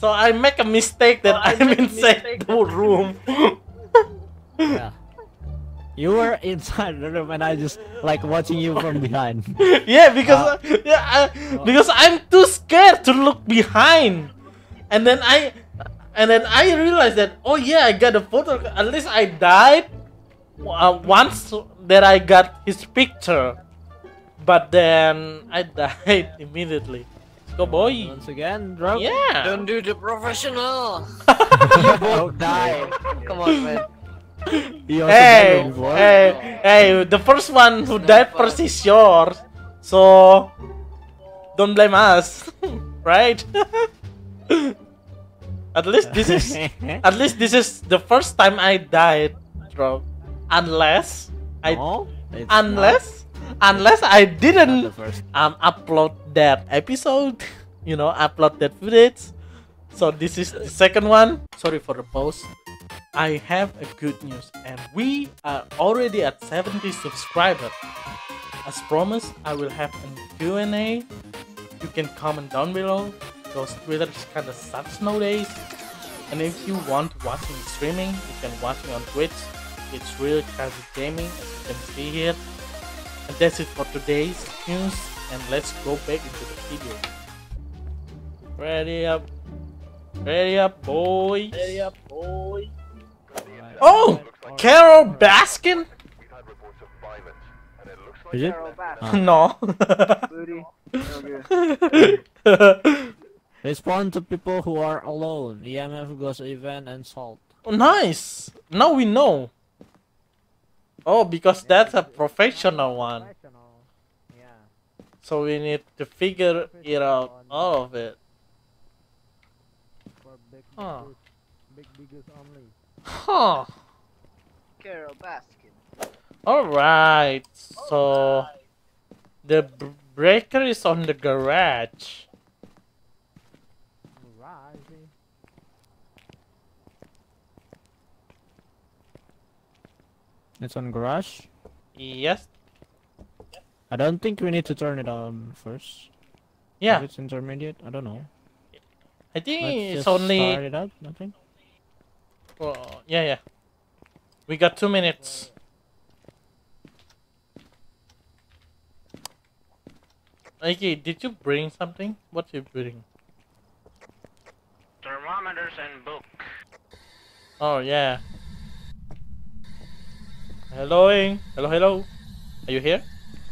So I make a mistake that I'm inside the room. Yeah. You were inside the room and I just like watching you from behind. Yeah, because because I'm too scared to look behind, and then I realized that, oh yeah, I got a photo. At least I died once that I got his picture, but then I died immediately. Let's go, boy. Once again, drop. Yeah. Don't do the professional. You Both die. Come on, man. You also died Hey, before. hey, the first one who died first is yours, so don't blame us, right? At least this is the first time I died, bro. Unless No, it's unless I not didn't the first. upload that episode, upload that footage. So this is the second one. Sorry for the pause. I have a good news, and we are already at 70 subscribers. As promised, I will have a Q&A. You can comment down below, because Twitter kinda sucks nowadays. And if you want to watch me streaming, you can watch me on Twitch. It's Real Casual Gaming, as you can see here. And that's it for today's news, and let's go back into the video. Ready up, boys. Oh, Carol Baskin? Is it? No. Respond to people who are alone. EMF goes event and salt. Oh, nice. Now we know. Oh, because that's a professional one. Yeah. So we need to figure it out, all of it. Huh. Big biggest only. Huh. Carol Baskin. Alright. So the breaker is on the garage. It's on garage. Yes. I don't think we need to turn it on first. Yeah. If it's intermediate, I don't know. I think Let's it's just only. start it up. Nothing. Oh, yeah. We got 2 minutes. Okay, did you bring something? What you bring? Thermometers and book. Oh yeah. Hello. Are you here?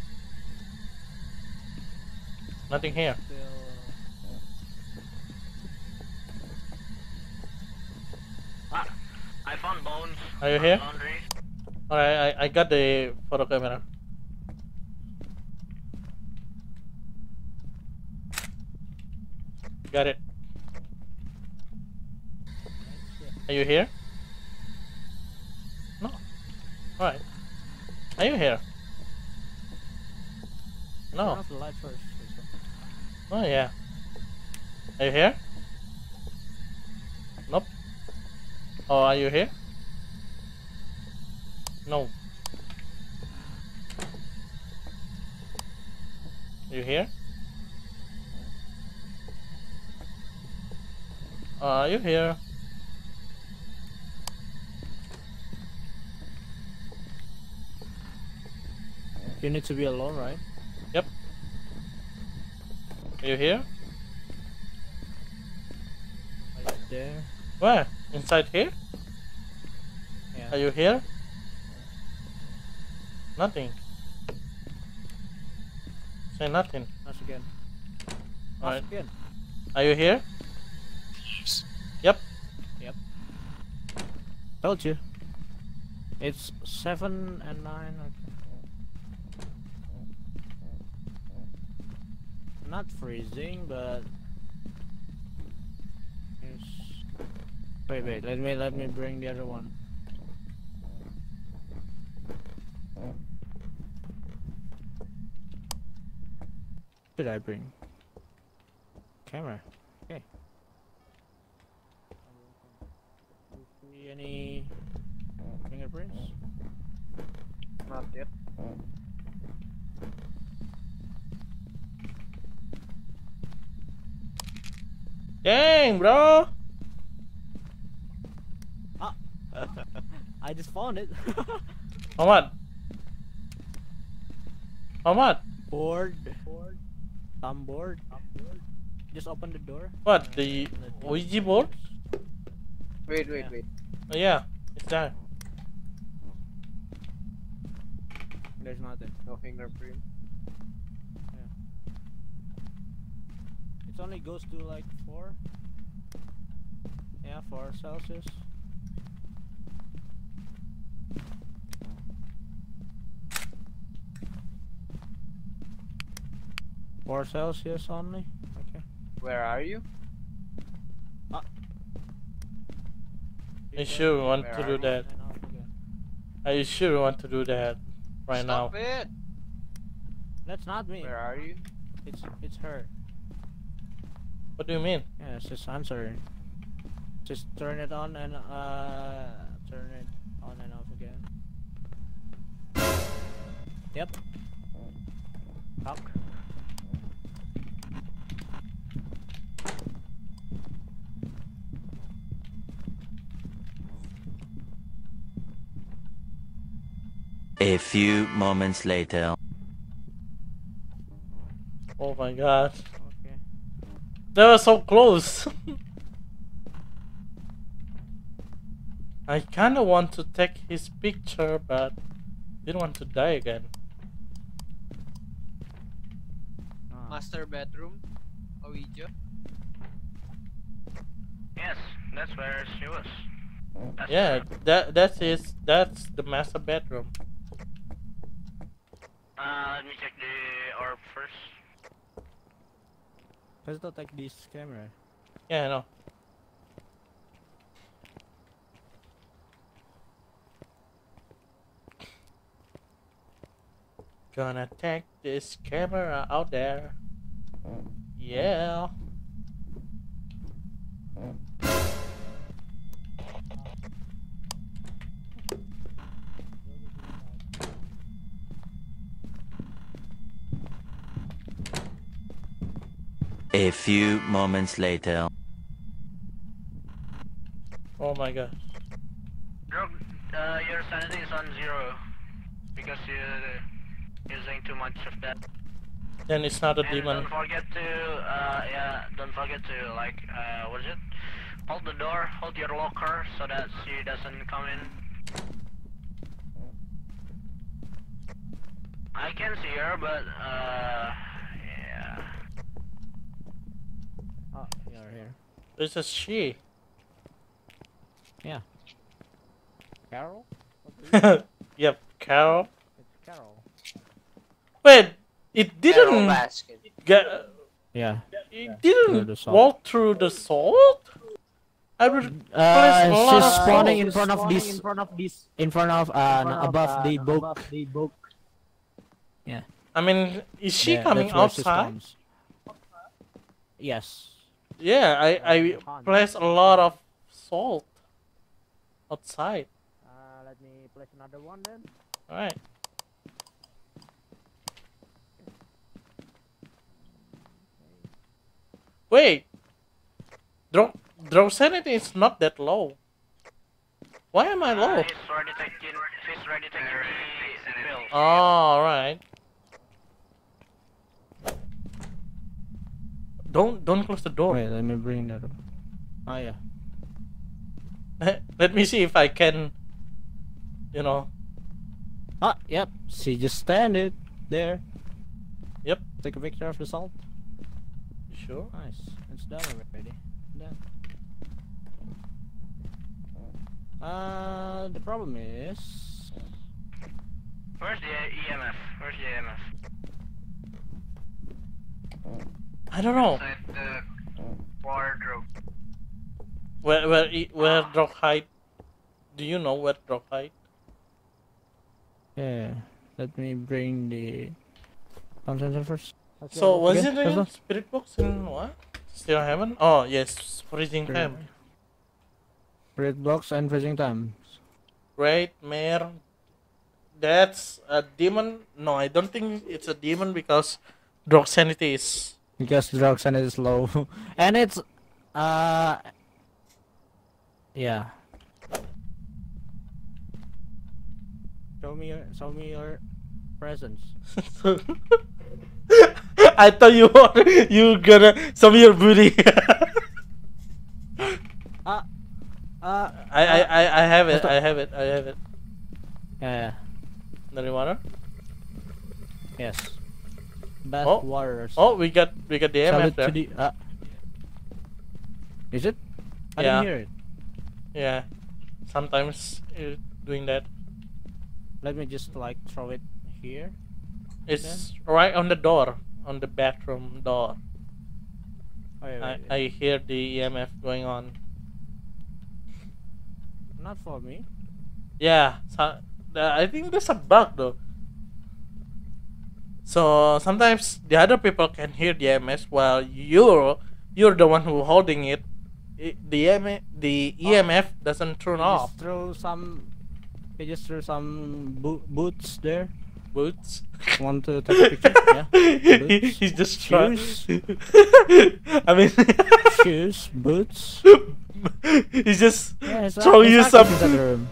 Nothing here. Ah, I found bones. Are you here? Laundry. Alright, I got the photo camera. Got it. Are you here? No. Alright. Are you here? Turn No. off the light first. Oh yeah. Are you here? Nope. Oh, are you here? No. You here? Are you here? You need to be alone, right? Yep. Are you here? Are you there? Where? Inside here? Yeah. Are you here? Nothing. Say nothing. Ask again. Alright. Ask again. Are you here? Yep. Yep. Told you. It's 7 and 9. Okay. Not freezing, but it's... Wait. Let me bring the other one. What did I bring? Camera. Okay. See any fingerprints? Not yet. Dang, bro. I just found it. How much? How much? Board. I'm bored. Just open the door. What? The Ouija board? Wait. Oh, yeah, it's there. There's nothing. No fingerprint. It only goes to like 4. Yeah, 4 Celsius. Four Celsius only. Okay. Where are you? Are you sure we want Where to are do you? that? And off again. Are you sure we want to do that right now? Stop it! That's not me. Where are you? It's her. What do you mean? Yeah, it's just answering. Just turn it on and turn it on and off again. Yep. Talk. A few moments later. Oh my god. Okay. That was so close. I kinda want to take his picture, but didn't want to die again. Master bedroom? Ouija? Yes, that's where she was. That's Yeah, her. that's the master bedroom. Let me check the orb first. Let's not take this camera. Yeah, I know. Gonna take this camera out there. Yeah. A few moments later. Oh my god. Drog, your sanity is on 0 because you're using too much of that. Then it's not a And demon. don't forget to, don't forget to like, what is it? Hold the door, hold your locker so that she doesn't come in. I can see her, but yeah. Oh, you're here. This is she. Yeah. Carol? Yep, Carol. It's Carol. Wait, it Carol didn't Baskin. get. Yeah. It Through didn't the salt. walk through the salt. I would. Place a lot She's of spawning salt. in front of this. Above the book. Yeah. I mean, is she Yeah, coming that's where she outside? spawns. Yes. Yeah, I place a lot of salt outside. Let me place another one then. All right. Wait, draw sanity is not that low. Why am I low? He's already taking the pills. Oh, all right. Don't close the door. Wait, let me bring that up. Oh yeah. Let me see if I can, you know. Ah, yep. She just stand it there. Yep. Take a picture of the salt. You sure? Nice. It's done already. Done. The problem is. Where's the EMF? Where's the EMF? I don't know. Inside the wardrobe. Where drop hide? Do you know where drop hide? Yeah. Let me bring the sound sensor first. So was Okay, it let's in go. Spirit Box in what? Still haven't? Oh yes, freezing Spirit- time. Red blocks and freezing time. Great Mare. That's a demon. No, I don't think it's a demon because drop sanity is. Because drug sanity is low. And it's Yeah. Show me your presence. I thought you gonna show me your booty. I have it. I have it. I have it. Yeah. Any water? Yes. Bath Oh. waters. Oh, we got the Salute MF there. to the. Is it? I Yeah. didn't hear it. Yeah. Sometimes it's doing that. Let me just like throw it here. It's right on the door, on the bathroom door. Wait, wait, wait. I hear the EMF going on. Not for me. Yeah, so, I think there's a bug though. So sometimes the other people can hear the EMS while you're the one who holding it. The EMF doesn't turn off. Just throw some. You just throw some boots there. Boots. Want to take a picture? Yeah. Boots. He's just trying. Shoes. I mean, Shoes, boots. he's just Yeah, throwing you some. inside the room.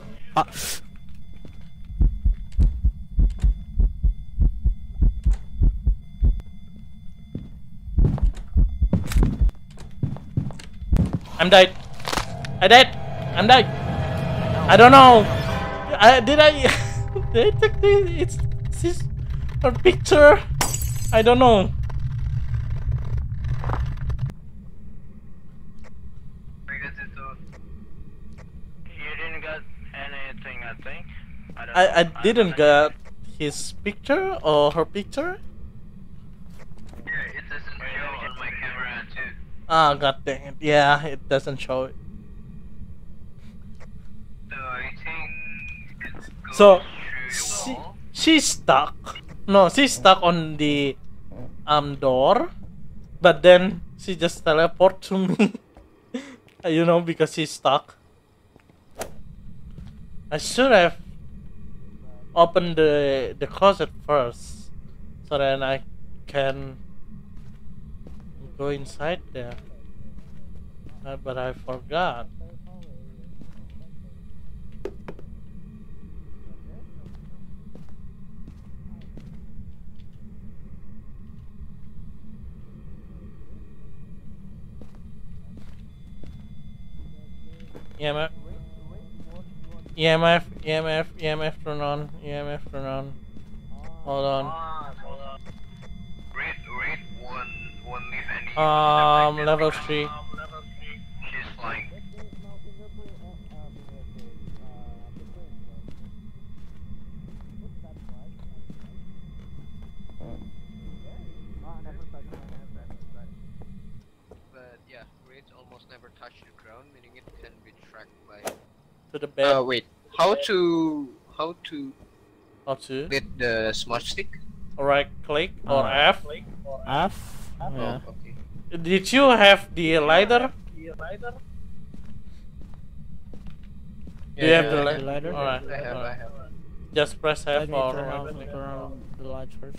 I'm dead. I dead. I'm dead. I don't know. Did I take it's this her picture? I don't know. You didn't get anything, I think. I don't I know. didn't get his picture or her picture. Yeah, it doesn't show on my camera too. Ah, god dang it. Yeah, it doesn't show it. So I think it goes So through the wall. she's stuck. No, she's stuck on the door, but then she just teleport to me. You know, because she's stuck. I should have opened the closet first, so then I can go inside there. But I forgot. EMF, EMF turn on, EMF turn on. Hold on. Rate one leaf and Level 3. she's flying. But yeah, rates almost never touch the ground, meaning it can be tracked by. To the bed. Wait. How to How to? hit the smart stick? Right click or F. F. Yeah. Oh, okay. Did you have the lighter? Do you have the the lighter? lighter? Alright. I have. Just press Let F me or turn right on, click. turn on the lights first.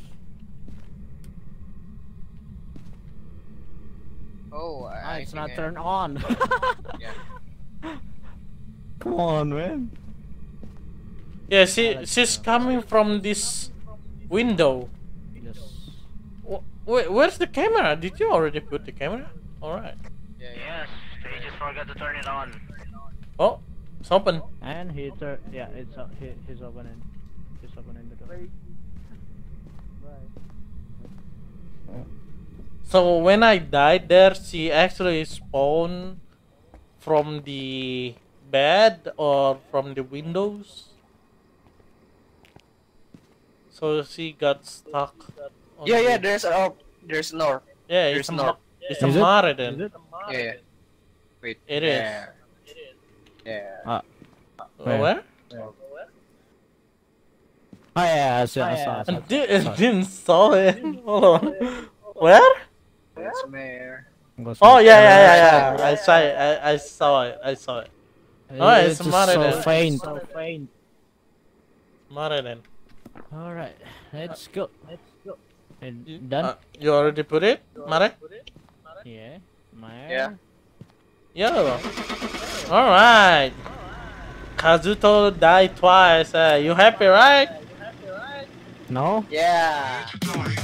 Oh, It's not turned on. Yeah. Come on, man. Yeah, she's coming from this window. Yes. Where's the camera? Did you already put the camera? Alright. Yes, they just forgot to turn it on. Oh, it's open. And he's opening. He's opening the door. So when I died there, she actually spawned from the bed or from the windows. So she got stuck. on Yeah, the- there's north. Yeah, there's it's a north. it's a Is it? Mare then. Is it? Yeah. Wait. It is. Yeah. Where? Oh yeah, I saw I it. didn't saw it. Hold on. Where? That's Mayor. Oh yeah. I saw it. I saw it. I saw it. Oh, it's just Mare so then. faint. Mare then. Alright, let's go. And done? You already put it, Mare? Yeah. Yeah. Yo. Alright. Kazuto died twice. You happy, right? No? Yeah.